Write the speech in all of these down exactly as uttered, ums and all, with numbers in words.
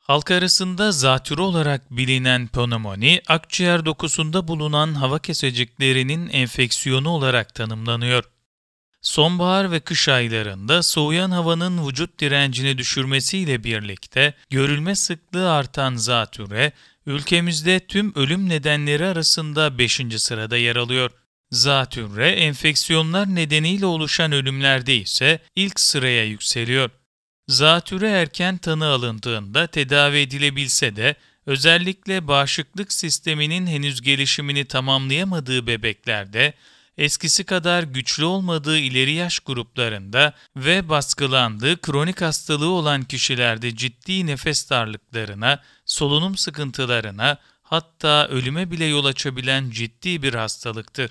Halk arasında zatürre olarak bilinen pnömoni, akciğer dokusunda bulunan hava keseciklerinin enfeksiyonu olarak tanımlanıyor. Sonbahar ve kış aylarında soğuyan havanın vücut direncini düşürmesiyle birlikte görülme sıklığı artan zatürre, ülkemizde tüm ölüm nedenleri arasında beşinci sırada yer alıyor. Zatürre, enfeksiyonlar nedeniyle oluşan ölümlerde ise ilk sıraya yükseliyor. Zatürre erken tanı alındığında tedavi edilebilse de özellikle bağışıklık sisteminin henüz gelişimini tamamlayamadığı bebeklerde, eskisi kadar güçlü olmadığı ileri yaş gruplarında ve baskılandığı kronik hastalığı olan kişilerde ciddi nefes darlıklarına, solunum sıkıntılarına, hatta ölüme bile yol açabilen ciddi bir hastalıktır.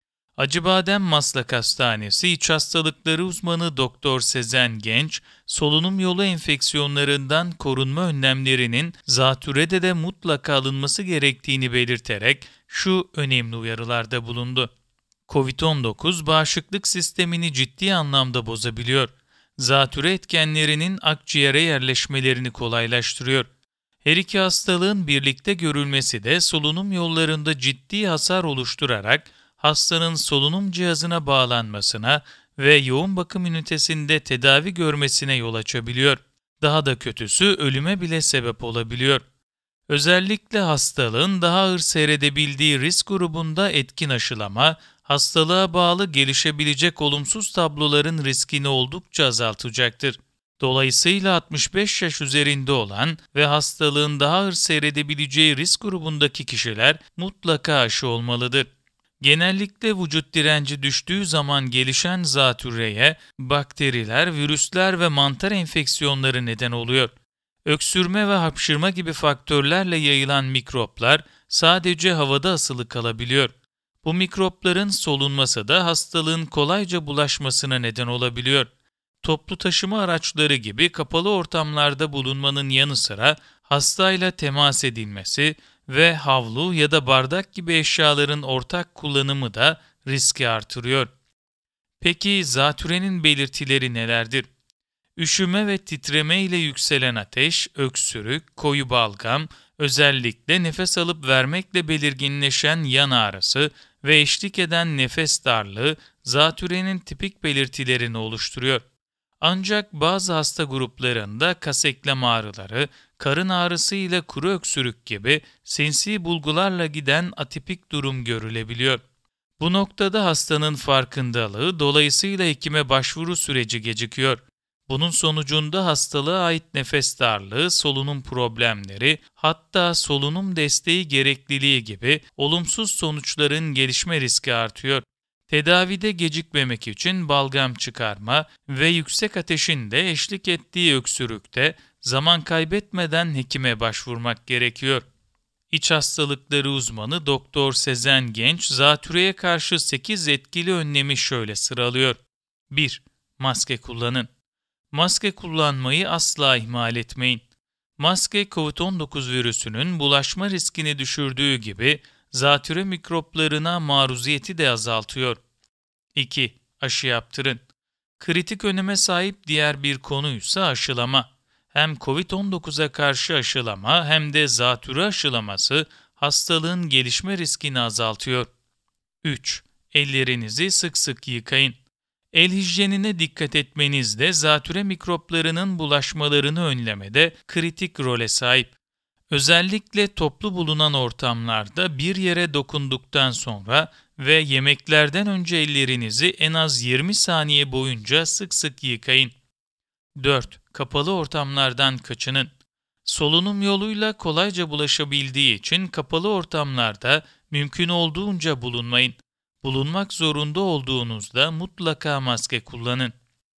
Acıbadem Maslak Hastanesi İç Hastalıkları uzmanı Doktor Sezen Genç, solunum yolu enfeksiyonlarından korunma önlemlerinin zatürrede de mutlaka alınması gerektiğini belirterek şu önemli uyarılarda bulundu. kovid on dokuz bağışıklık sistemini ciddi anlamda bozabiliyor. Zatürre etkenlerinin akciğere yerleşmelerini kolaylaştırıyor. Her iki hastalığın birlikte görülmesi de solunum yollarında ciddi hasar oluşturarak hastanın solunum cihazına bağlanmasına ve yoğun bakım ünitesinde tedavi görmesine yol açabiliyor. Daha da kötüsü ölüme bile sebep olabiliyor. Özellikle hastalığın daha ağır seyredebildiği risk grubunda etkin aşılama, hastalığa bağlı gelişebilecek olumsuz tabloların riskini oldukça azaltacaktır. Dolayısıyla altmış beş yaş üzerinde olan ve hastalığın daha ağır seyredebileceği risk grubundaki kişiler mutlaka aşı olmalıdır. Genellikle vücut direnci düştüğü zaman gelişen zatürreye bakteriler, virüsler ve mantar enfeksiyonları neden oluyor. Öksürme ve hapşırma gibi faktörlerle yayılan mikroplar sadece havada asılı kalabiliyor. Bu mikropların solunması da hastalığın kolayca bulaşmasına neden olabiliyor. Toplu taşıma araçları gibi kapalı ortamlarda bulunmanın yanı sıra hastayla temas edilmesi ve havlu ya da bardak gibi eşyaların ortak kullanımı da riski artırıyor. Peki zatürrenin belirtileri nelerdir? Üşüme ve titreme ile yükselen ateş, öksürük, koyu balgam, özellikle nefes alıp vermekle belirginleşen yan ağrısı ve eşlik eden nefes darlığı zatürrenin tipik belirtilerini oluşturuyor. Ancak bazı hasta gruplarında kas eklem ağrıları, karın ağrısı ile kuru öksürük gibi sinsi bulgularla giden atipik durum görülebiliyor. Bu noktada hastanın farkındalığı, dolayısıyla hekime başvuru süreci gecikiyor. Bunun sonucunda hastalığa ait nefes darlığı, solunum problemleri, hatta solunum desteği gerekliliği gibi olumsuz sonuçların gelişme riski artıyor. Tedavide gecikmemek için balgam çıkarma ve yüksek ateşin de eşlik ettiği öksürükte zaman kaybetmeden hekime başvurmak gerekiyor. İç hastalıkları uzmanı Doktor Sezen Genç, zatürreye karşı sekiz etkili önlemi şöyle sıralıyor. bir. Maske kullanın. Maske kullanmayı asla ihmal etmeyin. Maske, kovid on dokuz virüsünün bulaşma riskini düşürdüğü gibi zatürre mikroplarına maruziyeti de azaltıyor. iki. Aşı yaptırın. Kritik öneme sahip diğer bir konuysa aşılama. Hem kovid on dokuza karşı aşılama hem de zatürre aşılaması hastalığın gelişme riskini azaltıyor. üç. Ellerinizi sık sık yıkayın. El hijyenine dikkat etmeniz de zatürre mikroplarının bulaşmalarını önlemede kritik role sahip. Özellikle toplu bulunan ortamlarda bir yere dokunduktan sonra ve yemeklerden önce ellerinizi en az yirmi saniye boyunca sık sık yıkayın. dört. Kapalı ortamlardan kaçının. Solunum yoluyla kolayca bulaşabildiği için kapalı ortamlarda mümkün olduğunca bulunmayın. Bulunmak zorunda olduğunuzda mutlaka maske kullanın.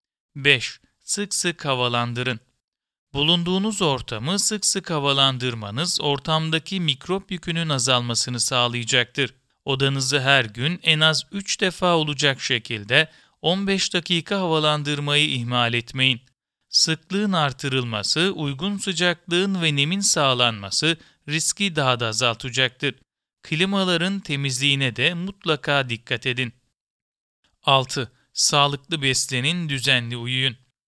beş. Sık sık havalandırın. Bulunduğunuz ortamı sık sık havalandırmanız ortamdaki mikrop yükünün azalmasını sağlayacaktır. Odanızı her gün en az üç defa olacak şekilde on beş dakika havalandırmayı ihmal etmeyin. Sıklığın artırılması, uygun sıcaklığın ve nemin sağlanması riski daha da azaltacaktır. Klimaların temizliğine de mutlaka dikkat edin. altı. Sağlıklı beslenin, düzenli uyuyun.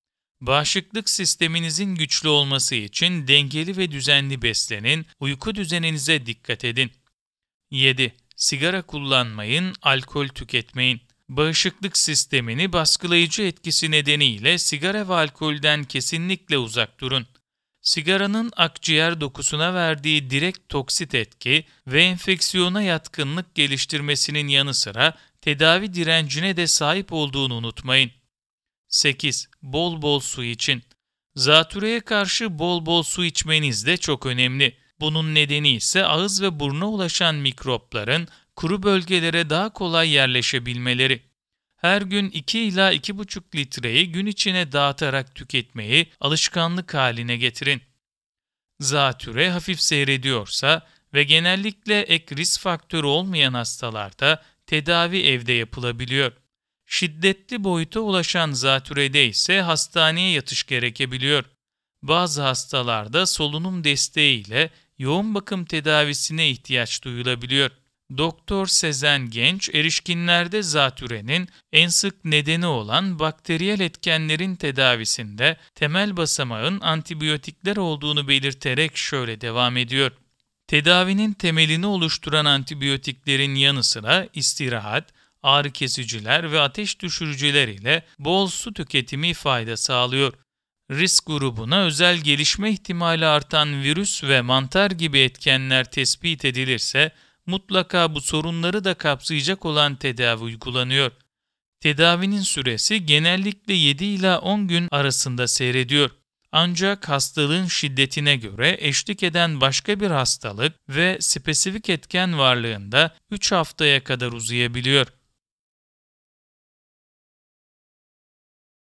Bağışıklık sisteminizin güçlü olması için dengeli ve düzenli beslenin, uyku düzeninize dikkat edin. yedi. Sigara kullanmayın, alkol tüketmeyin. Bağışıklık sistemini baskılayıcı etkisi nedeniyle sigara ve alkolden kesinlikle uzak durun. Sigaranın akciğer dokusuna verdiği direkt toksit etki ve enfeksiyona yatkınlık geliştirmesinin yanı sıra tedavi direncine de sahip olduğunu unutmayın. sekiz. Bol bol su için. Zatürreye karşı bol bol su içmeniz de çok önemli. Bunun nedeni ise ağız ve buruna ulaşan mikropların kuru bölgelere daha kolay yerleşebilmeleri. Her gün iki ila iki buçuk litreyi gün içine dağıtarak tüketmeyi alışkanlık haline getirin. Zatürre hafif seyrediyorsa ve genellikle ek risk faktörü olmayan hastalarda tedavi evde yapılabiliyor. Şiddetli boyuta ulaşan zatürrede ise hastaneye yatış gerekebiliyor. Bazı hastalarda solunum desteğiyle yoğun bakım tedavisine ihtiyaç duyulabiliyor. Doktor Sezen Genç, erişkinlerde zatürrenin en sık nedeni olan bakteriyel etkenlerin tedavisinde temel basamağın antibiyotikler olduğunu belirterek şöyle devam ediyor. Tedavinin temelini oluşturan antibiyotiklerin yanı sıra istirahat, ağrı kesiciler ve ateş düşürücüler ile bol su tüketimi fayda sağlıyor. Risk grubuna özel gelişme ihtimali artan virüs ve mantar gibi etkenler tespit edilirse, mutlaka bu sorunları da kapsayacak olan tedavi uygulanıyor. Tedavinin süresi genellikle yedi ila on gün arasında seyrediyor. Ancak hastalığın şiddetine göre eşlik eden başka bir hastalık ve spesifik etken varlığında üç haftaya kadar uzayabiliyor.